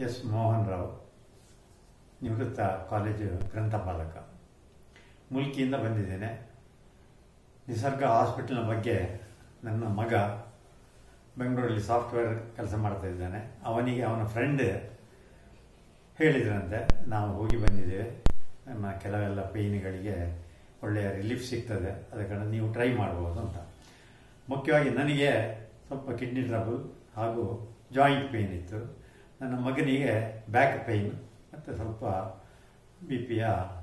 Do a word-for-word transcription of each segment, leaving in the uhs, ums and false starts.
S Mohan Rao, ನಿವೃತ್ತ college ಗ್ರಂಥಪಾಲಕ. ಮುಲ್ಕಿಯಿಂದ ಬಂದಿದ್ದೇನೆ. ನಿಸರ್ಗ ಹಾಸ್ಪಿಟಲ್ನ ಬಗ್ಗೆ ನನ್ನ ಮಗ ಬೆಂಗಳೂರಲ್ಲಿ ಸಾಫ್ಟ್ವೇರ್ ಕೆಲಸ ಮಾಡ್ತಾ ಇದ್ದಾನೆ. ಅವನಿಗೆ ಅವನ ಫ್ರೆಂಡ್ ಹೇಳಿದ್ರಂತೆ, ನಾವು ಹೋಗಿ ಬಂದಿದ್ದೇವೆ, ನಮ್ಮ ಕೆಲವೆಲ್ಲ ಪೇಯ್ನ್ಗಳಿಗೆ ಒಳ್ಳೆಯ ರಿಲೀಫ್ ಸಿಗ್ತದೆ, ಅದ ಕಾರಣ ನೀವು ಟ್ರೈ ಮಾಡ್ಬೋದು ಅಂತ. ಮುಖ್ಯವಾಗಿ ನನಗೆ ಸ್ವಲ್ಪ ಕಿಡ್ನಿ ಟ್ರಬಲ್ ಹಾಗೂ ಜಾಯಿಂಟ್ ಪೇಯ್ನ್ ಇತ್ತು. ನನ್ನ ಮಗನಿಗೆ ಬ್ಯಾಕ್ ಪೇಯ್ನ್ ಮತ್ತು ಸ್ವಲ್ಪ ಬಿ ಪಿಯ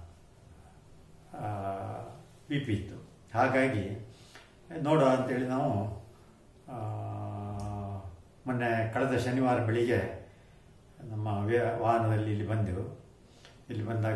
ಬಿ ಪಿ ಇತ್ತು. ಹಾಗಾಗಿ ನೋಡುವ ಅಂತೇಳಿ ನಾವು ಮೊನ್ನೆ ಕಳೆದ ಶನಿವಾರ ಬೆಳಿಗ್ಗೆ ನಮ್ಮ ವಾಹನದಲ್ಲಿ ಇಲ್ಲಿ ಬಂದೆವು. ಇಲ್ಲಿ ಬಂದಾಗ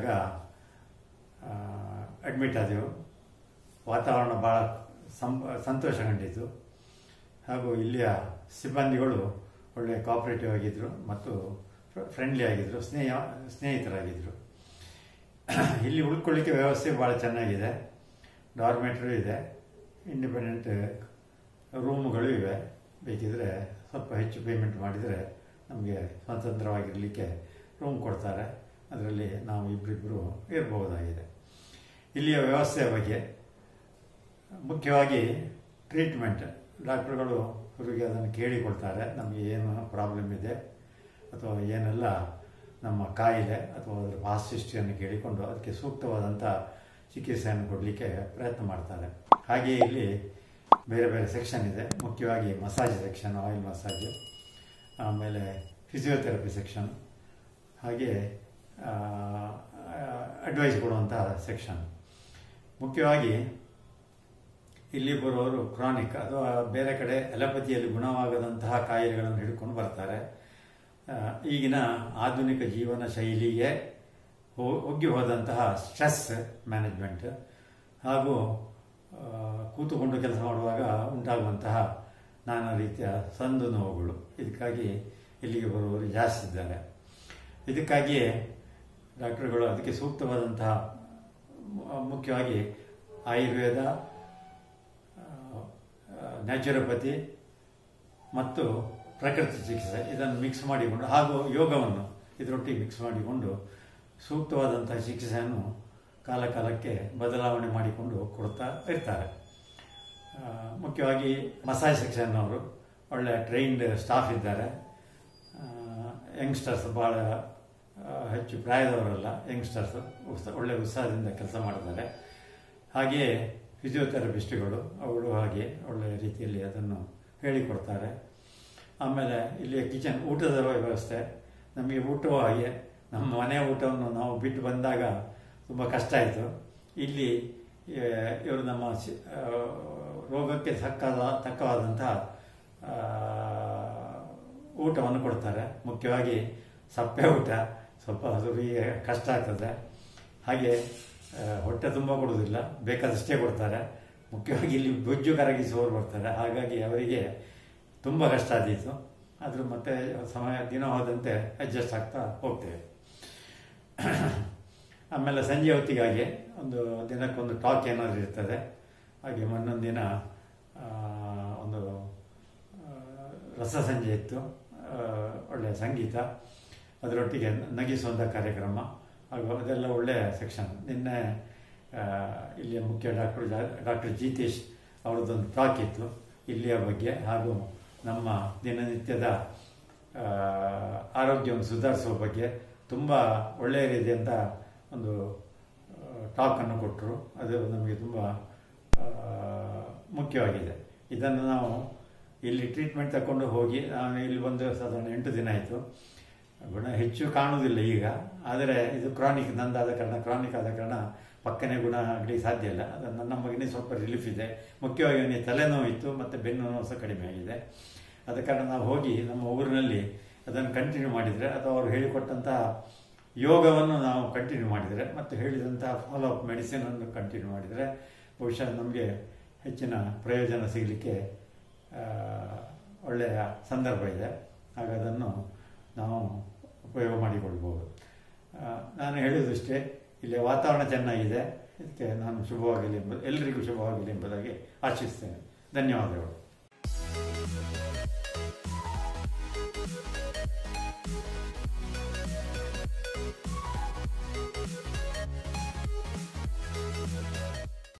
ಅಡ್ಮಿಟ್ ಆದೆವು. ವಾತಾವರಣ ಭಾಳ ಸಂ ಸಂತೋಷ ಕಂಡಿತು. ಹಾಗೂ ಇಲ್ಲಿಯ ಸಿಬ್ಬಂದಿಗಳು ಒಳ್ಳೆಯ ಕೋಆಪರೇಟಿವ್ ಆಗಿದ್ದರು ಮತ್ತು ಫ್ರೆಂಡ್ಲಿ ಆಗಿದ್ದರು, ಸ್ನೇಹ ಸ್ನೇಹಿತರಾಗಿದ್ದರು. ಇಲ್ಲಿ ಉಳ್ಕೊಳ್ಳಿಕ್ಕೆ ವ್ಯವಸ್ಥೆ ಭಾಳ ಚೆನ್ನಾಗಿದೆ. ಡಾರ್ಮೆಟ್ರಿ ಇದೆ, ಇಂಡಿಪೆಂಡೆಂಟ್ ರೂಮುಗಳು ಇವೆ. ಬೇಕಿದ್ರೆ ಸ್ವಲ್ಪ ಹೆಚ್ಚು ಪೇಮೆಂಟ್ ಮಾಡಿದರೆ ನಮಗೆ ಸ್ವತಂತ್ರವಾಗಿರಲಿಕ್ಕೆ ರೂಮ್ ಕೊಡ್ತಾರೆ. ಅದರಲ್ಲಿ ನಾವು ಇಬ್ಬರಿಬ್ಬರು ಇರಬಹುದಾಗಿದೆ. ಇಲ್ಲಿಯ ವ್ಯವಸ್ಥೆಯ ಬಗ್ಗೆ ಮುಖ್ಯವಾಗಿ ಟ್ರೀಟ್ಮೆಂಟ್, ಡಾಕ್ಟ್ರುಗಳು ಅವರಿಗೆ ಅದನ್ನು ಕೇಳಿಕೊಳ್ತಾರೆ, ನಮಗೆ ಏನು ಪ್ರಾಬ್ಲಮ್ ಇದೆ ಅಥವಾ ಏನೆಲ್ಲ ನಮ್ಮ ಕಾಯಿಲೆ ಅಥವಾ ಅದರ ಪಾಸ್ಟ್ ಹಿಸ್ಟ್ರಿಯನ್ನು ಕೇಳಿಕೊಂಡು ಅದಕ್ಕೆ ಸೂಕ್ತವಾದಂಥ ಚಿಕಿತ್ಸೆಯನ್ನು ಕೊಡಲಿಕ್ಕೆ ಪ್ರಯತ್ನ ಮಾಡ್ತಾರೆ. ಹಾಗೆಯೇ ಇಲ್ಲಿ ಬೇರೆ ಬೇರೆ ಸೆಕ್ಷನ್ ಇದೆ. ಮುಖ್ಯವಾಗಿ ಮಸಾಜ್ ಸೆಕ್ಷನ್, ಆಯಿಲ್ ಮಸಾಜ್, ಆಮೇಲೆ ಫಿಸಿಯೋಥೆರಪಿ ಸೆಕ್ಷನ್, ಹಾಗೆ ಅಡ್ವೈಸ್ ಕೊಡುವಂಥ ಸೆಕ್ಷನ್. ಮುಖ್ಯವಾಗಿ ಇಲ್ಲಿ ಬರುವವರು ಕ್ರಾನಿಕ್ ಅಥವಾ ಬೇರೆ ಕಡೆ ಅಲೋಪತಿಯಲ್ಲಿ ಗುಣವಾಗದಂತಹ ಕಾಯಿಲೆಗಳನ್ನು ಹಿಡ್ಕೊಂಡು ಬರ್ತಾರೆ. ಈಗಿನ ಆಧುನಿಕ ಜೀವನ ಶೈಲಿಗೆ ಒಗ್ಗಿ ಹೋದಂತಹ ಸ್ಟ್ರೆಸ್ ಮ್ಯಾನೇಜ್ಮೆಂಟ್ ಹಾಗೂ ಕೂತುಕೊಂಡು ಕೆಲಸ ಮಾಡುವಾಗ ಉಂಟಾಗುವಂತಹ ನಾನಾ ರೀತಿಯ ಸಂದು ನೋವುಗಳು, ಇದಕ್ಕಾಗಿ ಇಲ್ಲಿಗೆ ಬರುವವರು ಜಾಸ್ತಿ ಇದ್ದಾರೆ. ಇದಕ್ಕಾಗಿಯೇ ಡಾಕ್ಟರ್ಗಳು ಅದಕ್ಕೆ ಸೂಕ್ತವಾದಂತಹ ಮುಖ್ಯವಾಗಿ ಆಯುರ್ವೇದ, ನ್ಯಾಚುರೋಪತಿ ಮತ್ತು ಪ್ರಕೃತಿ ಚಿಕಿತ್ಸೆ ಇದನ್ನು ಮಿಕ್ಸ್ ಮಾಡಿಕೊಂಡು ಹಾಗೂ ಯೋಗವನ್ನು ಇದರೊಟ್ಟಿಗೆ ಮಿಕ್ಸ್ ಮಾಡಿಕೊಂಡು ಸೂಕ್ತವಾದಂಥ ಚಿಕಿತ್ಸೆಯನ್ನು ಕಾಲ ಕಾಲಕ್ಕೆ ಬದಲಾವಣೆ ಮಾಡಿಕೊಂಡು ಕೊಡ್ತಾ ಇರ್ತಾರೆ. ಮುಖ್ಯವಾಗಿ ಮಸಾಜ್ ಸೆಕ್ಷನ್ನವರು ಒಳ್ಳೆಯ ಟ್ರೈನ್ಡ್ ಸ್ಟಾಫ್ ಇದ್ದಾರೆ. ಯಂಗ್ಸ್ಟರ್ಸ್ ಭಾಳ ಹೆಚ್ಚು ಪ್ರಾಯದವರಲ್ಲ, ಯಂಗ್ಸ್ಟರ್ಸ್ ಒಳ್ಳೆಯ ಉತ್ಸಾಹದಿಂದ ಕೆಲಸ ಮಾಡ್ತಾರೆ. ಹಾಗೆಯೇ ಫಿಸಿಯೋಥೆರಪಿಸ್ಟ್ಗಳು ಅವರು ಹಾಗೆ ಒಳ್ಳೆಯ ರೀತಿಯಲ್ಲಿ ಅದನ್ನು ಹೇಳಿಕೊಡ್ತಾರೆ. ಆಮೇಲೆ ಇಲ್ಲಿಯ ಕಿಚನ್ ಊಟದ ವ್ಯವಸ್ಥೆ, ನಮಗೆ ಊಟವೂ ಹಾಗೆ ನಮ್ಮ ಮನೆಯ ಊಟವನ್ನು ನಾವು ಬಿಟ್ಟು ಬಂದಾಗ ತುಂಬ ಕಷ್ಟ ಆಯಿತು. ಇಲ್ಲಿ ಇವರು ನಮ್ಮ ರೋಗಕ್ಕೆ ತಕ್ಕದ ತಕ್ಕವಾದಂತಹ ಊಟವನ್ನು ಕೊಡ್ತಾರೆ. ಮುಖ್ಯವಾಗಿ ಸಪ್ಪೆ ಊಟ, ಸ್ವಲ್ಪ ಅದರಿಗೆ ಕಷ್ಟ ಆಗ್ತದೆ. ಹಾಗೆ ಹೊಟ್ಟೆ ತುಂಬ ಕೊಡುವುದಿಲ್ಲ, ಬೇಕಾದಷ್ಟೇ ಕೊಡ್ತಾರೆ. ಮುಖ್ಯವಾಗಿ ಇಲ್ಲಿ ಬೊಜ್ಜು ಕರಗಿಸುವವರು ಬರ್ತಾರೆ, ಹಾಗಾಗಿ ಅವರಿಗೆ ತುಂಬ ಕಷ್ಟ ಆದೀತು. ಆದರೂ ಮತ್ತೆ ಸಮಯ ದಿನ ಹೋದಂತೆ ಅಡ್ಜಸ್ಟ್ ಆಗ್ತಾ ಹೋಗ್ತೇವೆ. ಆಮೇಲೆ ಸಂಜೆ ಹೊತ್ತಿಗಾಗಿ ಒಂದು ದಿನಕ್ಕೊಂದು ಟಾಕ್ ಏನಾದರೂ ಇರ್ತದೆ. ಹಾಗೆ ಮೊನ್ನೊಂದು ದಿನ ಒಂದು ರಸ ಸಂಜೆ ಇತ್ತು, ಒಳ್ಳೆಯ ಸಂಗೀತ, ಅದರೊಟ್ಟಿಗೆ ನಗಿಸುವಂಥ ಕಾರ್ಯಕ್ರಮ, ಹಾಗೂ ಅದೆಲ್ಲ ಒಳ್ಳೆಯ ಸೆಕ್ಷನ್. ನಿನ್ನೆ ಇಲ್ಲಿಯ ಮುಖ್ಯ ಡಾಕ್ಟರ್ ಡಾಕ್ಟರ್ ಜಿತೇಶ್ ಅವರದ್ದೊಂದು ಟಾಕ್ ಇತ್ತು ಇಲ್ಲಿಯ ಬಗ್ಗೆ, ಹಾಗೂ ನಮ್ಮ ದಿನನಿತ್ಯದ ಆರೋಗ್ಯವನ್ನು ಸುಧಾರಿಸುವ ಬಗ್ಗೆ ತುಂಬ ಒಳ್ಳೆಯ ರೀತಿಯಂಥ ಒಂದು ಟಾಕನ್ನು ಕೊಟ್ಟರು. ಅದು ನಮಗೆ ತುಂಬ ಮುಖ್ಯವಾಗಿದೆ. ಇದನ್ನು ನಾವು ಇಲ್ಲಿ ಟ್ರೀಟ್ಮೆಂಟ್ ತಗೊಂಡು ಹೋಗಿ ನಾನು ಇಲ್ಲಿ ಬಂದು ಸಾಧಾರಣ ಎಂಟು ದಿನ ಆಯಿತು. ಗುಣ ಹೆಚ್ಚು ಕಾಣುವುದಿಲ್ಲ ಈಗ, ಆದರೆ ಇದು ಕ್ರಾನಿಕ್ ನಂದಾದ ಕಾರಣ ಕ್ರಾನಿಕ್ ಆದ ಕಾರಣ ಪಕ್ಕನೆ ಗುಣ ಆಗಲಿಕ್ಕೆ ಸಾಧ್ಯ ಇಲ್ಲ. ಅದು ನನ್ನ ಮಗನಿಗೆ ಸ್ವಲ್ಪ ರಿಲೀಫ್ ಇದೆ. ಮುಖ್ಯವಾಗಿ ಅವನಿಗೆ ತಲೆನೋವು ಇತ್ತು ಮತ್ತು ಬೆನ್ನು ನೋವು ಸಹ ಕಡಿಮೆ ಆಗಿದೆ. ಆದ ಕಾರಣ ನಾವು ಹೋಗಿ ನಮ್ಮ ಊರಿನಲ್ಲಿ ಅದನ್ನು ಕಂಟಿನ್ಯೂ ಮಾಡಿದರೆ ಅಥವಾ ಅವರು ಹೇಳಿಕೊಟ್ಟಂತಹ ಯೋಗವನ್ನು ನಾವು ಕಂಟಿನ್ಯೂ ಮಾಡಿದರೆ ಮತ್ತು ಹೇಳಿದಂತಹ ಫಾಲೋ ಅಪ್ ಮೆಡಿಸಿನನ್ನು ಕಂಟಿನ್ಯೂ ಮಾಡಿದರೆ ಬಹುಶಃ ನಮಗೆ ಹೆಚ್ಚಿನ ಪ್ರಯೋಜನ ಸಿಗಲಿಕ್ಕೆ ಒಳ್ಳೆಯ ಸಂದರ್ಭ ಇದೆ. ಹಾಗೆ ಅದನ್ನು ನಾವು ಉಪಯೋಗ ಮಾಡಿಕೊಳ್ಬೋದು. ನಾನು ಹೇಳುವುದಷ್ಟೇ, ಇಲ್ಲಿ ವಾತಾವರಣ ಚೆನ್ನಾಗಿದೆ. ಇದಕ್ಕೆ ನಾನು ಶುಭವಾಗಲಿ ಎಂಬುದು ಎಲ್ಲರಿಗೂ ಶುಭವಾಗಲಿ ಎಂಬುದಾಗಿ ಆಶಿಸ್ತೇನೆ. ಧನ್ಯವಾದಗಳು.